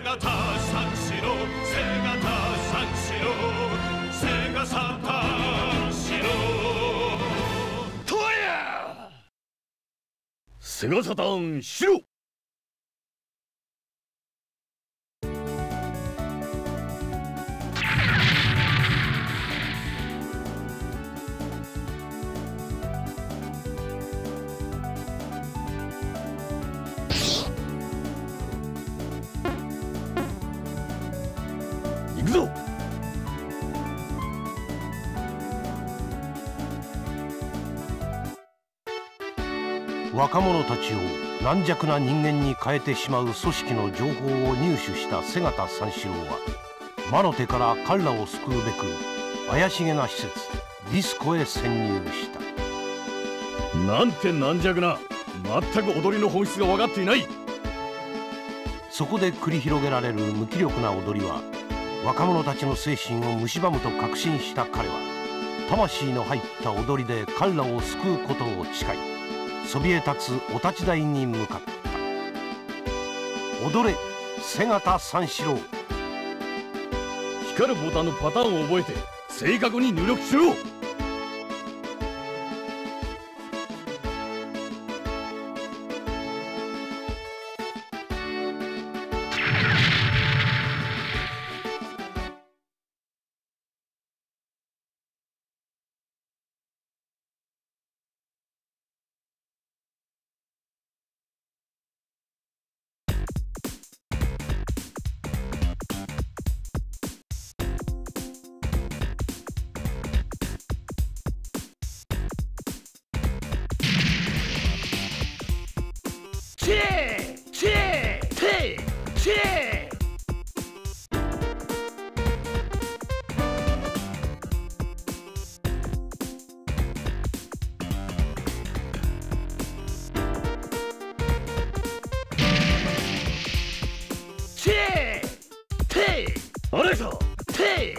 形三四郎、背形三四郎、背が三四郎とや背がサタン四郎。行くぞ。 若者たちを軟弱な人間に変えてしまう組織の情報を入手した瀬形三四郎は魔の手から彼らを救うべく怪しげな施設ディスコへ潜入した。 なんて軟弱な、全く踊りの本質が分かっていない。 そこで繰り広げられる無気力な踊りは若者たちの精神を蝕むと確信した彼は魂の入った踊りで彼らを救うことを誓いそびえ立つお立ち台に向かった。踊れ瀬形三四郎。 光るボタンのパターンを覚えて正確に入力しろ。チェチェテチェチェテあれさテ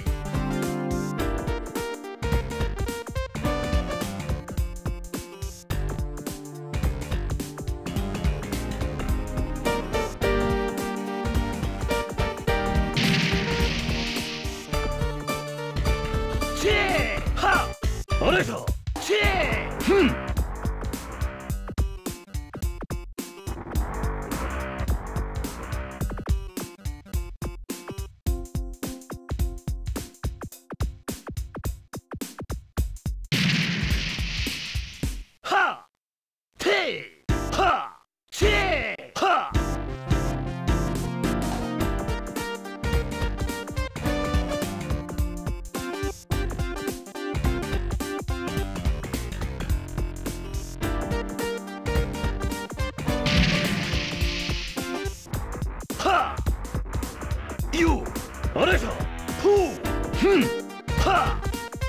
あれさチェフンはテはチェはよあれさほうふんは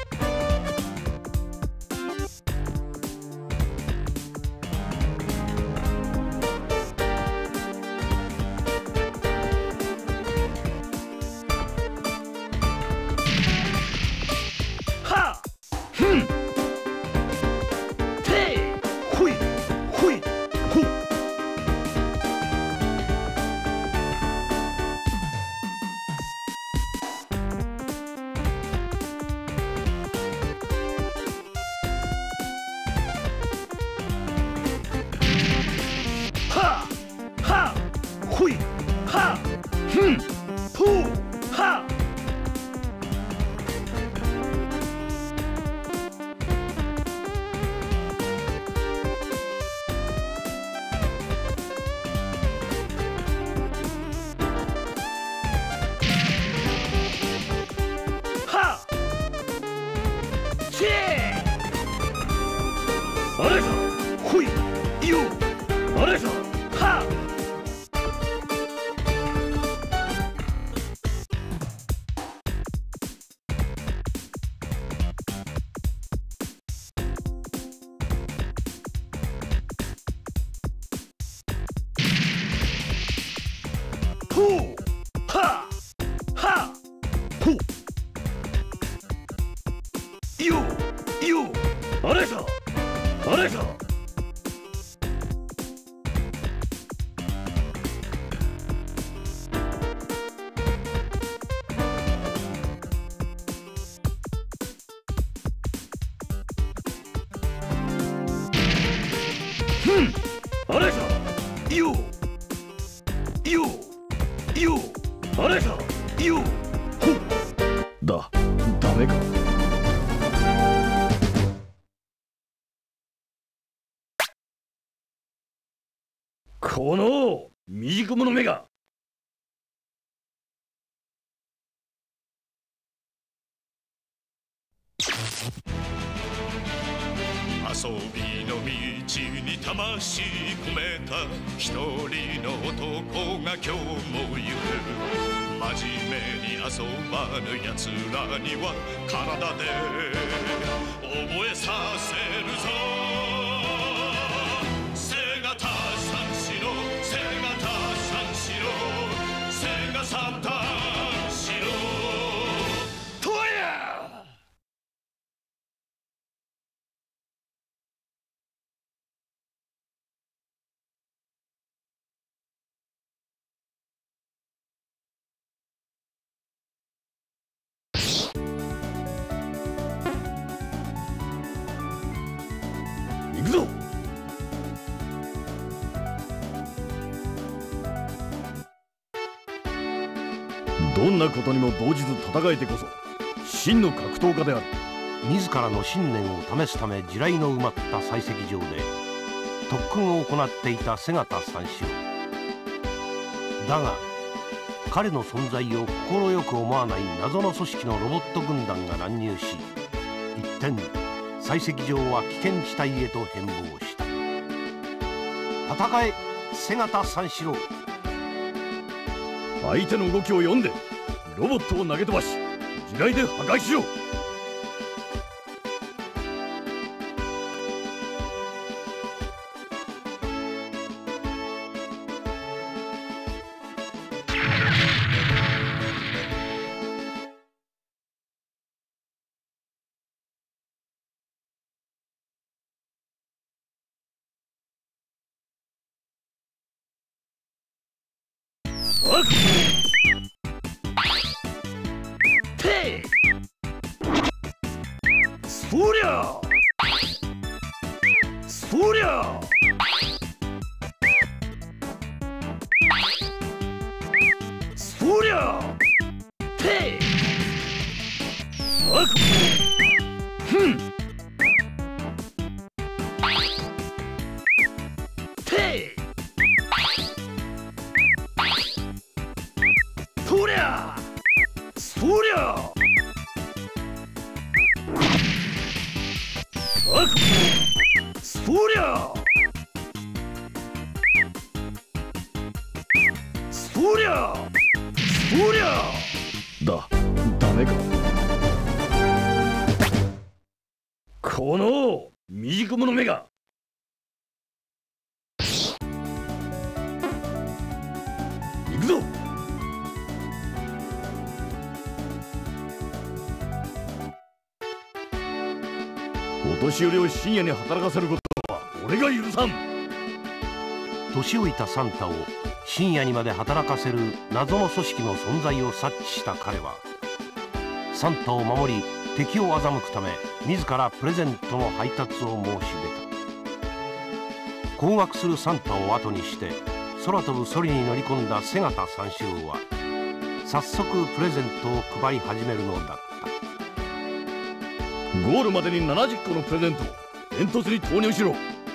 はふんてほいほいほほいはふんとははチェあれさほいよあれさはほうははほよよあれさあれさあれさよよよあれさよほダメか。この未熟者めが。 遊びの道に魂込めた一人の男が今日も行く。真面目に遊ばぬ奴らには体で覚えさせるぞ。背がた三四郎、背がた三四郎、背が三段四郎とや。行くぞ。どんなことにも動じず戦えてこそ真の格闘家である。 自らの信念を試すため地雷の埋まった採石場で特訓を行っていた瀬形三四郎だが、彼の存在を快く思わない謎の組織のロボット軍団が乱入し、一転採石場は危険地帯へと変貌した。戦え瀬形三四郎。 相手の動きを読んでロボットを投げ飛ばし地雷で破壊しろ。てそりゃそりゃそりゃてあくふんてそりゃそりゃあくそりゃそりゃそりゃダメか。この未熟者めが。行くぞ。お年寄りを深夜に働かせることは俺が許さん。 年老いたサンタを深夜にまで働かせる謎の組織の存在を察知した彼は、サンタを守り敵を欺くため自らプレゼントの配達を申し出た。困惑するサンタを後にして空飛ぶソリに乗り込んだ瀬形三四郎は早速プレゼントを配り始めるのだった。 ゴールまでに70個のプレゼントを煙突に投入しろ。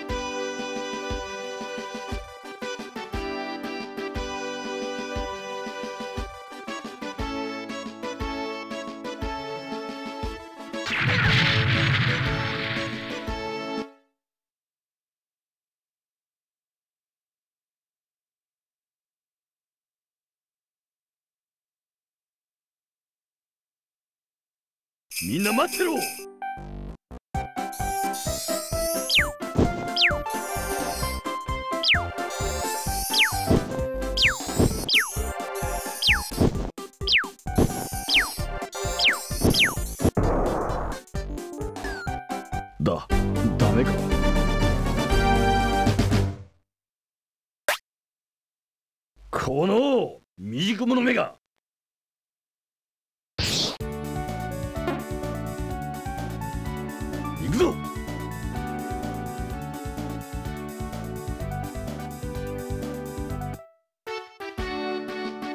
みんな待ってろ。ダメか。この未熟者めが。行くぞ。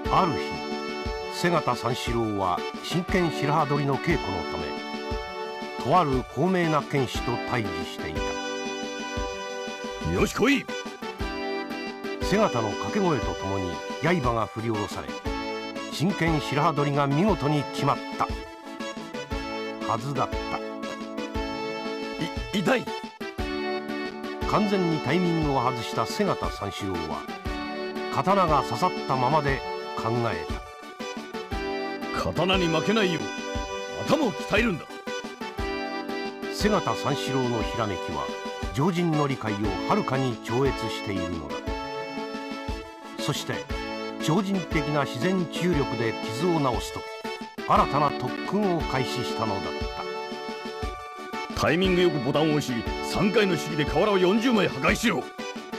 ある日、瀬形三四郎は真剣白羽取りの稽古のため、とある高名な剣士と対峙していた。 よし来い。 瀬形の掛け声とともに刃が振り下ろされ、真剣白羽取りが見事に決まったはずだった。 痛い。 完全にタイミングを外した瀬形三四郎は、刀が刺さったままで考えた。刀に負けないよう頭を鍛えるんだ。 瀬形三四郎のひらめきは常人の理解をはるかに超越しているのだ。そして超人的な自然治癒力で傷を治すと、新たな特訓を開始したのだった。 タイミングよくボタンを押し、3回の試技で瓦を40枚破壊しろ。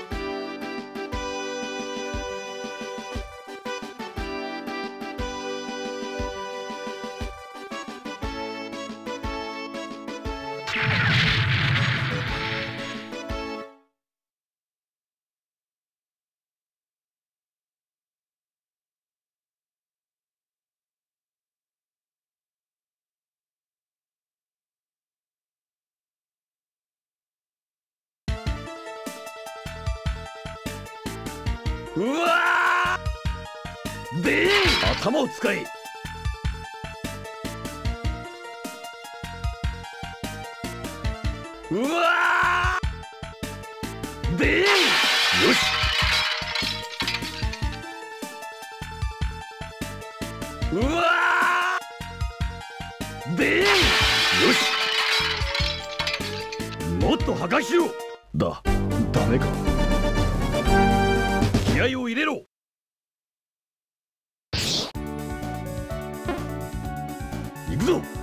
うわーで頭を使え。うわーでよし。うわーでよし。もっと破壊しろ。ダメか。気合を入れろ。行くぞ。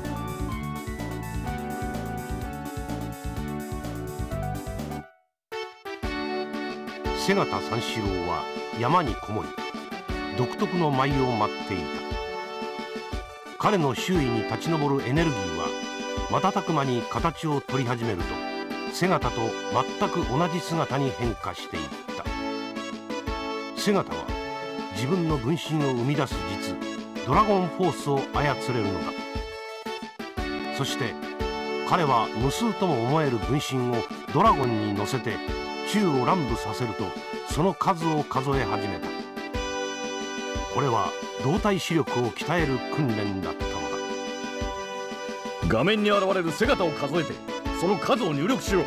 瀬形三四郎は山にこもり、独特の舞を舞っていた。彼の周囲に立ち上るエネルギーは瞬く間に形を取り始めると、瀬形と全く同じ姿に変化していった。瀬形は自分の分身を生み出す術、ドラゴンフォースを操れるのだ。そして彼は無数とも思える分身をドラゴンに乗せて宙を乱舞させると、その数を数え始めた。これは動体視力を鍛える訓練だったのだ。 画面に現れる瀬形を数えて、その数を入力しろ。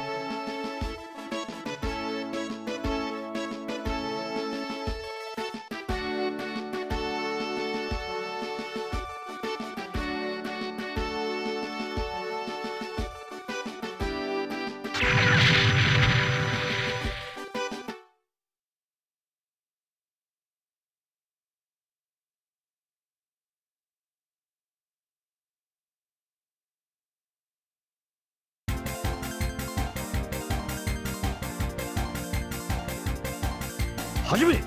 始め。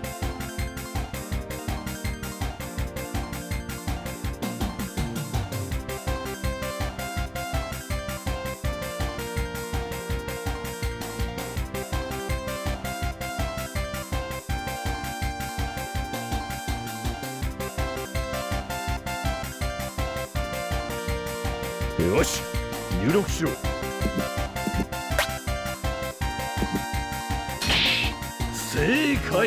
よし、入力しろ。正解。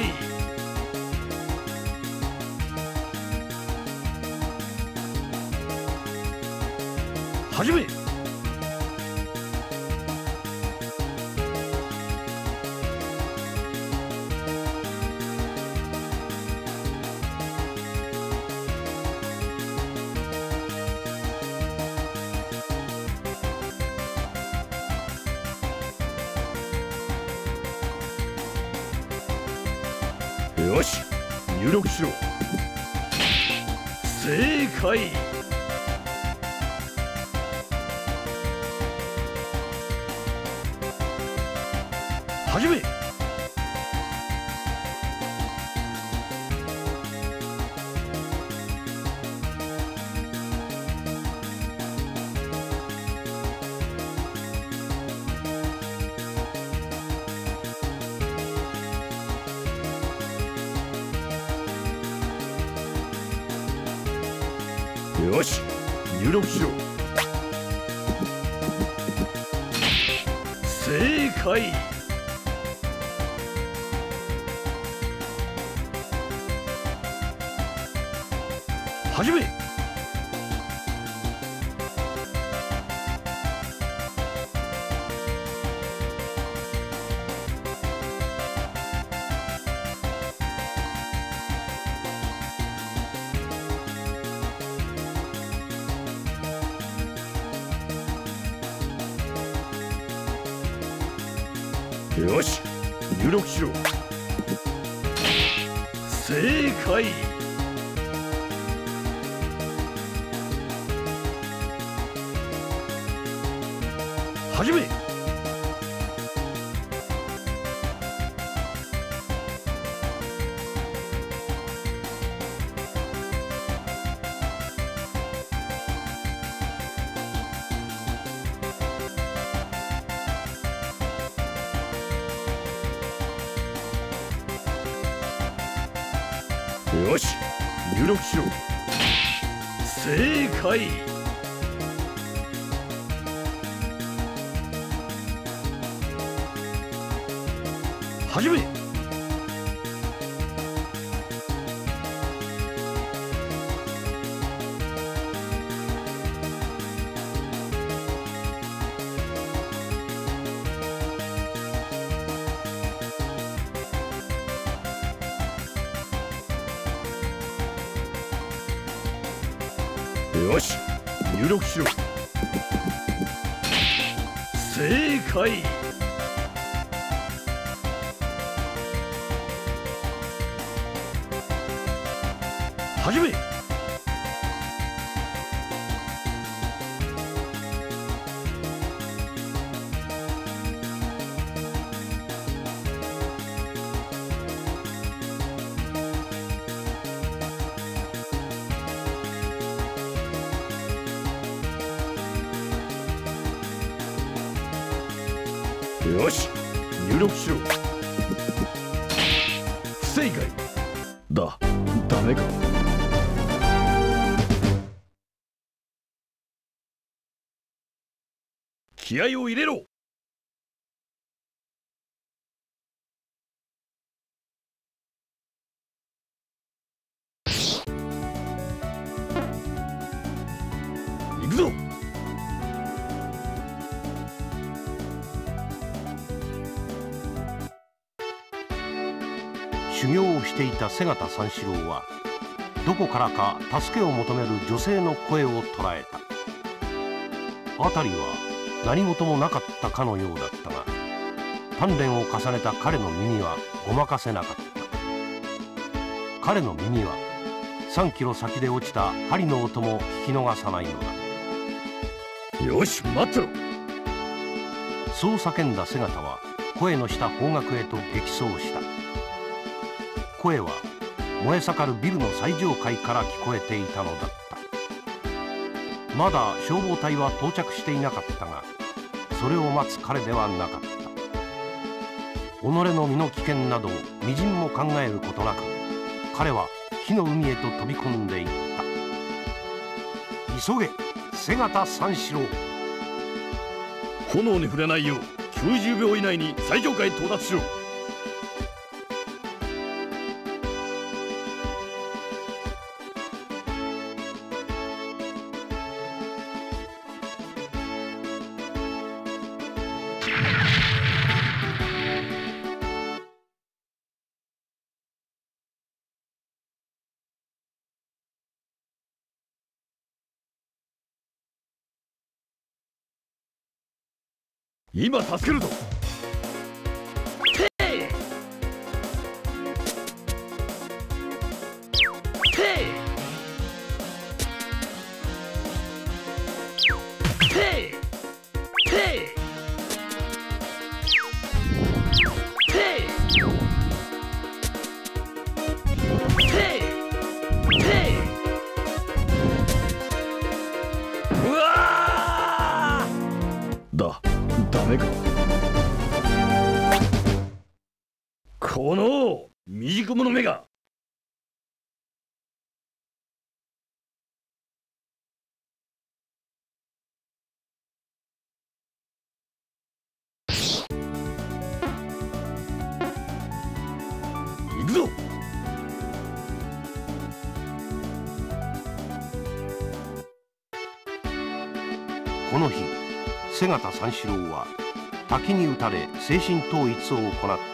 始め。よし、入力しろ。正解。始め。 よし、入力しろ。正解。始め。よし、入力しろ。正解。始め。よし、入力しろ。正解。始め。よし、入力しろ。正解。始め。よし、入力しろ。不正解だ。ダメか。気合を入れろ。行くぞ。 修行をしていた瀬形三四郎はどこからか助けを求める女性の声を捉えた。辺りは何事もなかったかのようだったが、鍛錬を重ねた彼の耳はごまかせなかった。彼の耳は3キロ先で落ちた針の音も聞き逃さないのだ。 よし、待ってろ。 そう叫んだ瀬形は声のした方角へと激走した。声は燃え盛るビルの最上階から聞こえていたのだった。まだ消防隊は到着していなかったが、それを待つ彼ではなかった。己の身の危険などみじんも考えることなく、彼は火の海へと飛び込んでいった。急げ、瀬形三四郎。 炎に触れないよう90秒以内に最上階へ到達しろ。今助けるぞ。ダメか。この未熟者めが。 この日瀬形三四郎は滝に打たれ精神統一を行ってい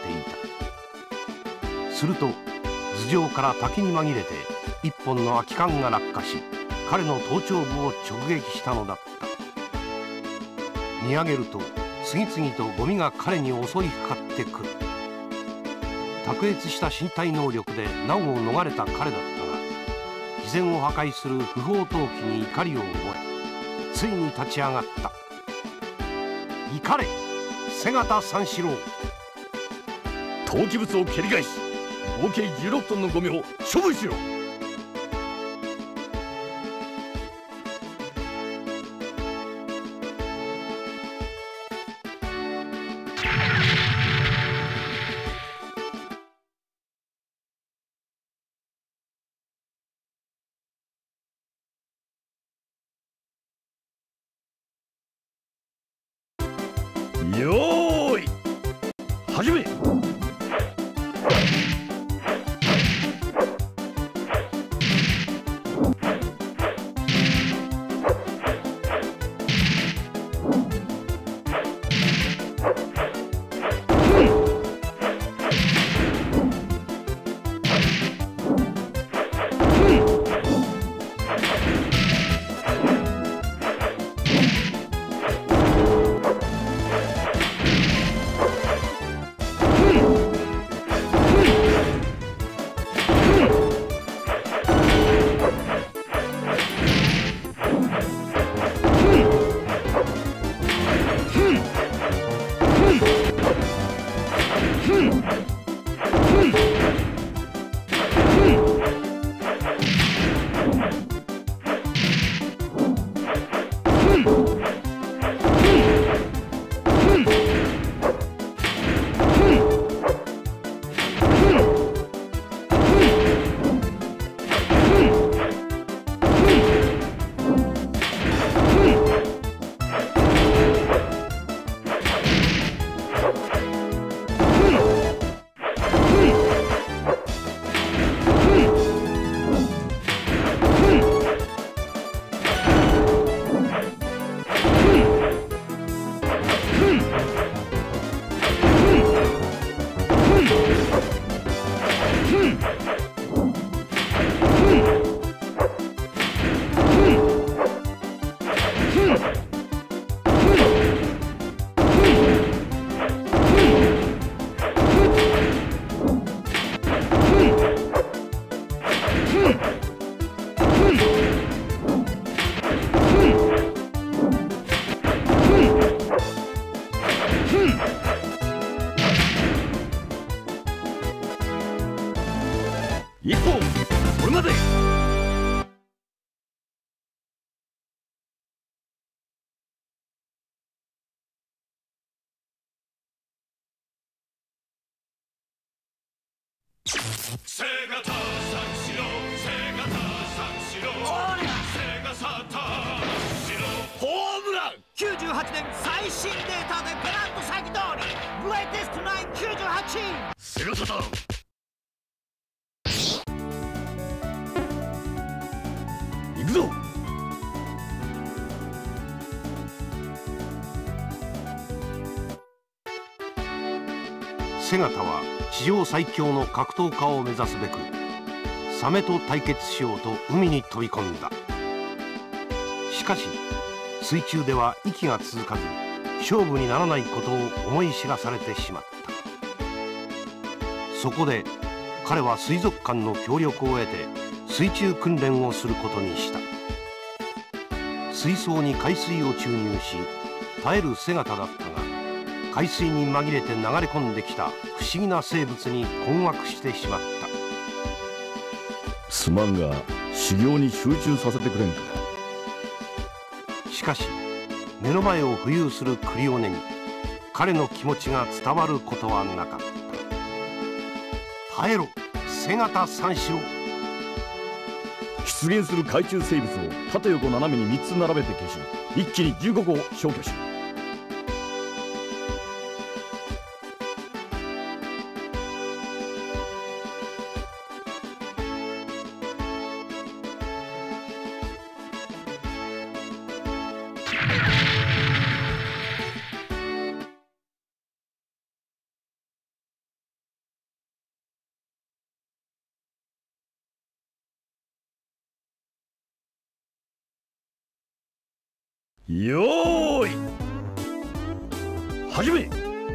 た。すると頭上から滝に紛れて一本の空き缶が落下し、彼の頭頂部を直撃したのだった。見上げると次々とゴミが彼に襲いかかってくる。卓越した身体能力で難を逃れた彼だったが、自然を破壊する不法投棄に怒りを覚え、ついに立ち上がった。怒れ瀬形三四郎。 投棄物を蹴り返し、合計16トンのゴミを処分しろ。よーい、始め。一本それまで。 瀬形三四郎、瀬形三四郎、瀬形三四郎。 ホームラン。 98年最新データでペナント詐欺通りグレイテストナイン98。 瀬形だ。行くぞ。 瀬形は史上最強の格闘家を目指すべくサメと対決しようと海に飛び込んだ。しかし水中では息が続かず勝負にならないことを思い知らされてしまった。そこで彼は水族館の協力を得て水中訓練をすることにした。水槽に海水を注入し耐える瀬形だったが、海水に紛れて流れ込んできた不思議な生物に困惑してしまった。 すまんが修行に集中させてくれんか。 しかし目の前を浮遊するクリオネに彼の気持ちが伝わることはなかった。耐えろ瀬形三四郎。 出現する海中生物を縦横斜めに3つ並べて消し、一気に15個を消去しろ。 よーい始め。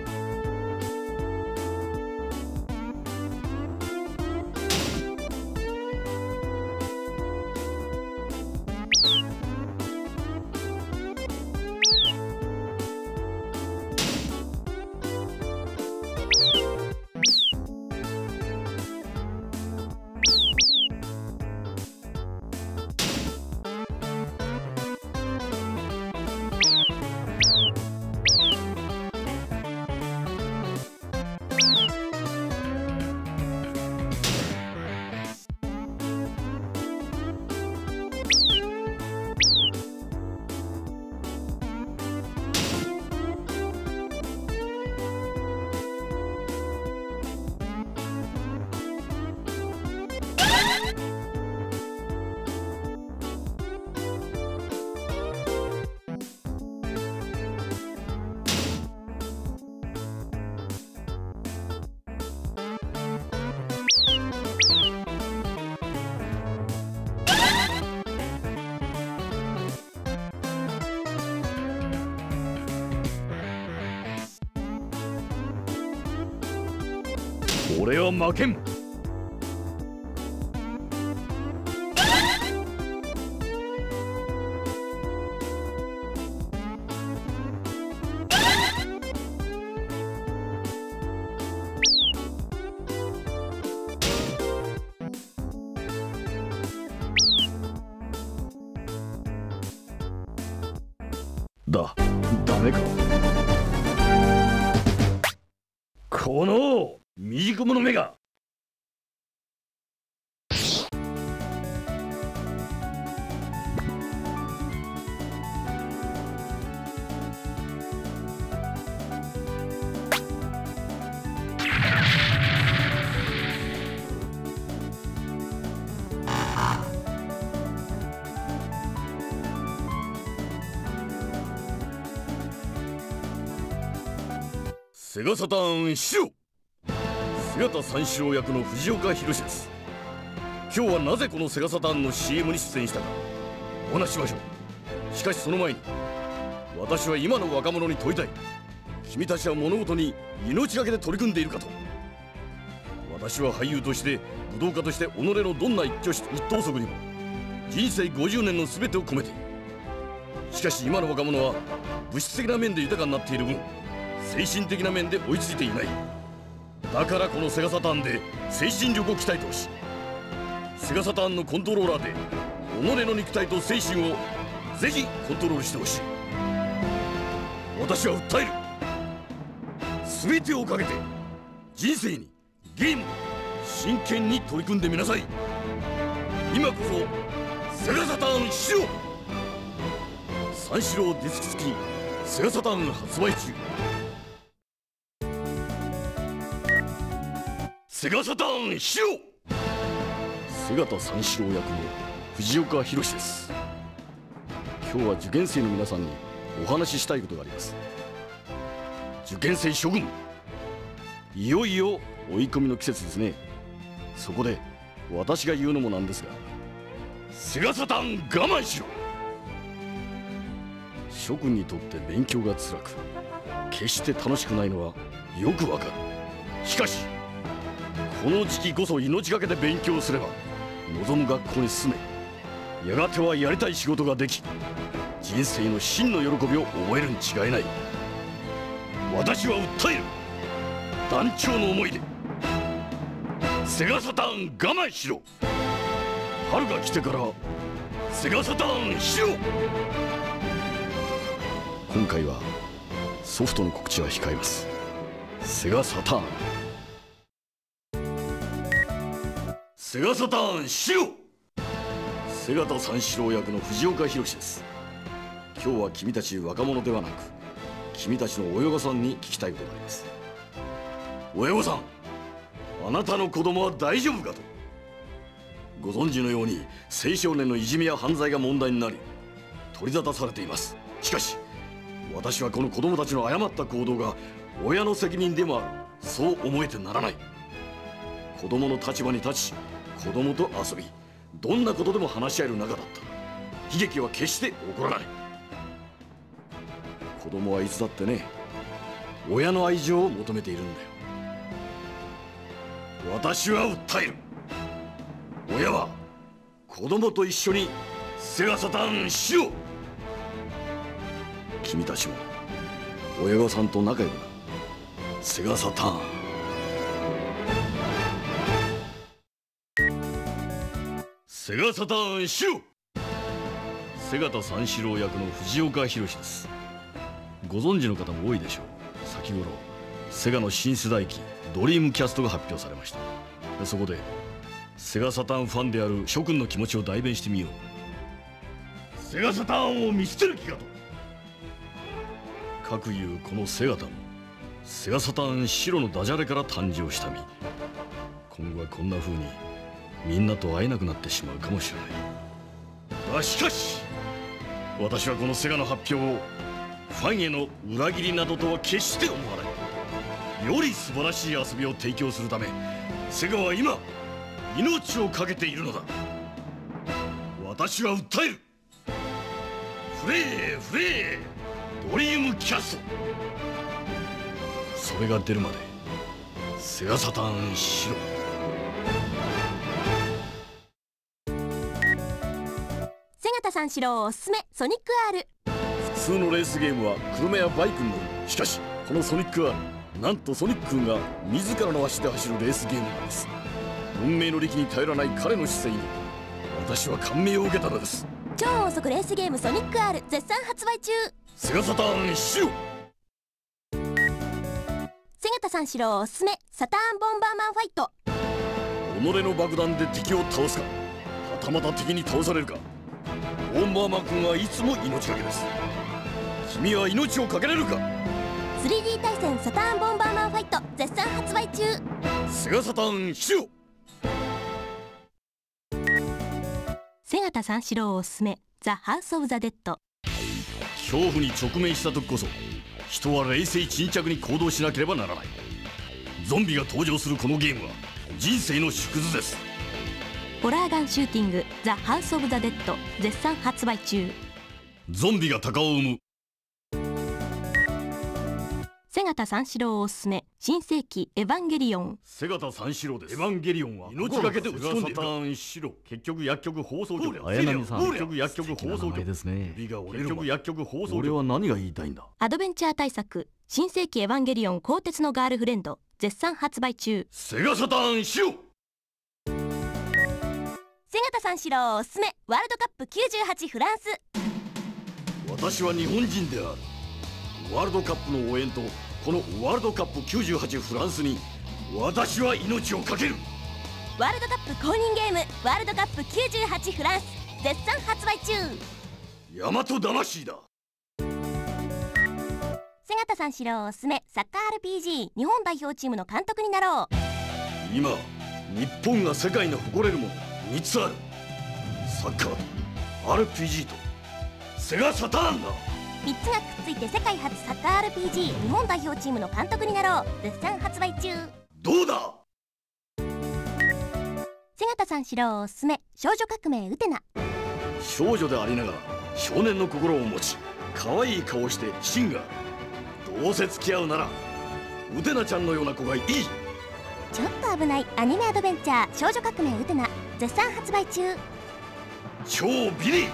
俺は負けん。ダメか。この未熟者めが。セガサターン白姿三四郎役の藤岡弘です。今日はなぜこのセガサターンの CM に出演したかお話ししましょう。しかしその前に私は今の若者に問いたい。君たちは物事に命がけで取り組んでいるかと。私は俳優として武道家として己のどんな一等足にも人生50年の全てを込めている。しかし今の若者は物質的な面で豊かになっている分精神的な面で追いついていない。だからこのセガサターンで精神力を鍛えてほしい。セガサターンのコントローラーで己の肉体と精神をぜひコントロールしてほしい。私は訴える。全てをかけて人生にゲームに真剣に取り組んでみなさい。今こそセガサターン白三四郎ディスク付きセガサターン発売中。セガサターン白姿三四郎役の藤岡弘です。今日は受験生の皆さんにお話ししたいことがあります。受験生諸君、いよいよ追い込みの季節ですね。そこで私が言うのもなんですが、セガサターン我慢しろ。諸君にとって勉強が辛く決して楽しくないのはよくわかる。しかしこの時期こそ命がけで勉強すれば望む学校に進め、やがてはやりたい仕事ができ人生の真の喜びを覚えるに違いない。私は訴える。団長の思いでセガサターン我慢しろ。春が来てからセガサターンしろ。今回はソフトの告知は控えます。セガサターンセガサターン白姿三四郎役の藤岡弘です。今日は君たち若者ではなく君たちの親御さんに聞きたいことがあります。親御さん、あなたの子供は大丈夫かと。ご存知のように青少年のいじめや犯罪が問題になり取り沙汰されています。しかし私はこの子供たちの誤った行動が親の責任でもある、そう思えてならない。子供の立場に立ち子供と遊びどんなことでも話し合える仲だった。悲劇は決して起こらない。 子供はいつだってね、親の愛情を求めているんだよ。私は訴える。親は子供と一緒にセガサターンしろ。君たちも親御さんと仲良くな。セガサターン。セガサターンしろ。瀬形三四郎役の藤岡弘です。ご存知の方も多いでしょう。先頃セガの新世代機ドリームキャストが発表されました。そこでセガサターンファンである諸君の気持ちを代弁してみよう。セガサターンを見捨てる気かと。かくいうこのセガタもセガサターン白のダジャレから誕生した身。今後はこんな風にみんなと会えなくなってしまうかもしれない。しかし私はこのセガの発表をファンへの裏切りなどとは決して思わない。より素晴らしい遊びを提供するためセガは今命を懸けているのだ。私は訴える。フレーフレードリームキャスト。それが出るまでセガサターンしろ。 瀬形三四郎おすすめソニック R。 普通のレースゲームは車やバイクに乗る。しかしこのソニック R、 なんとソニックが自らの足で走るレースゲームなんです。運命の力に頼らない彼の姿勢に私は感銘を受けたのです。 超音速レースゲームソニック R 絶賛発売中。 セガサターンしろ。 瀬形三四郎おすすめサターンボンバーマンファイト。 己の爆弾で敵を倒すか、はたまた敵に倒されるか。ボンバーマン君はいつも命がけです。君は命を懸けれるか。 3D 対戦サターンボンバーマンファイト絶賛発売中。 セガサターンしろ。 瀬形三四郎おすすめザ・ハウス・オブ・ザ・デッド。 恐怖に直面した時こそ人は冷静沈着に行動しなければならない。ゾンビが登場するこのゲームは人生の縮図です。 ホラーガンシューティングザ・ハウス・オブ・ザ・デッド絶賛発売中。 ゾンビが鷹を生む。 瀬形三四郎おすすめ新世紀エヴァンゲリオン。 瀬形三四郎です。エヴァンゲリオンは命がけで打ち込んでいる。セガサターンしろ。結局薬局放送局。綾波さん、結局薬局放送局ですね。結局薬局放送局。俺は何が言いたいんだ。 アドベンチャー大作新世紀エヴァンゲリオン鋼鉄のガールフレンド絶賛発売中。 セガサターンしろ。 瀬形三四郎おすすめワールドカップ98フランス。 私は日本人である。ワールドカップの応援とこのワールドカップ98フランスに私は命を懸ける。 ワールドカップ公認ゲームワールドカップ98フランス絶賛発売中。 大和魂だ。 瀬形三四郎おすすめサッカー RPG 日本代表チームの監督になろう。 今日本が世界に誇れるもの3つある。サッカーと RPG とセガサターンだ。 3つがくっついて世界初サッカー RPG 日本代表チームの監督になろう絶賛発売中。 どうだ。 瀬形三四郎おすすめ少女革命ウテナ。 少女でありながら少年の心を持ち可愛い顔をしてシンガー。どうせ付き合うならウテナちゃんのような子がいい。 ちょっと危ないアニメアドベンチャー少女革命ウテナ絶賛発売中。 超ビリ。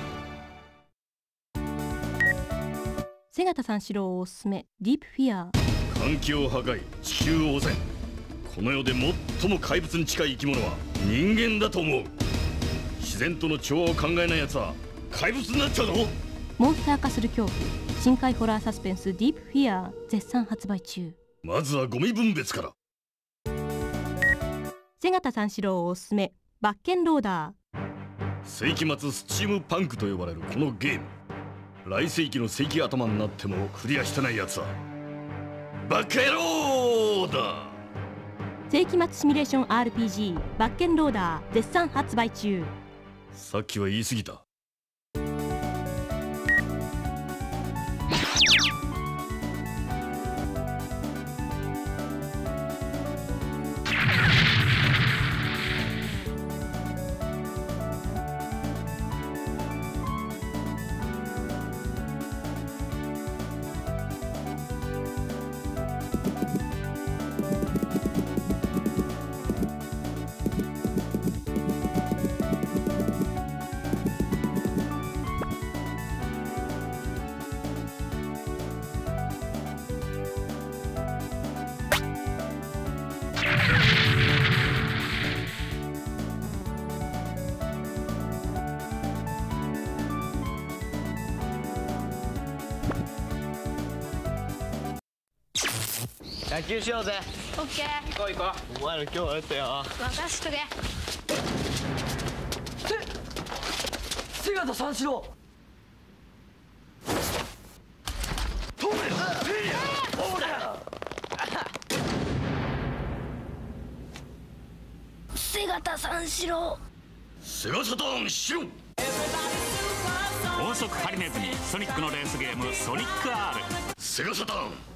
瀬形三四郎おすすめディープフィア。 環境破壊地球汚染。この世で最も怪物に近い生き物は人間だと思う。自然との調和を考えないやつは怪物になっちゃうぞ。 モンスター化する恐怖深海ホラーサスペンスディープフィア絶賛発売中。 まずはゴミ分別から。 瀬形三四郎おすすめバッケンローダー。 世紀末スチームパンクと呼ばれるこのゲーム。来世紀の世紀頭になってもクリアしてないやつはバカ野郎だ。 世紀末シミュレーション RPG バッケンローダー絶賛発売中。 さっきは言い過ぎた。 野球しようぜ。 オッケー。 行こう行こう。お前ら今日はやったよ。 任しとけ。 瀬形三四郎。 瀬形三四郎。 セガサターンしろ。 高速ハリネズミソニックのレースゲームソニック R。 セガサターン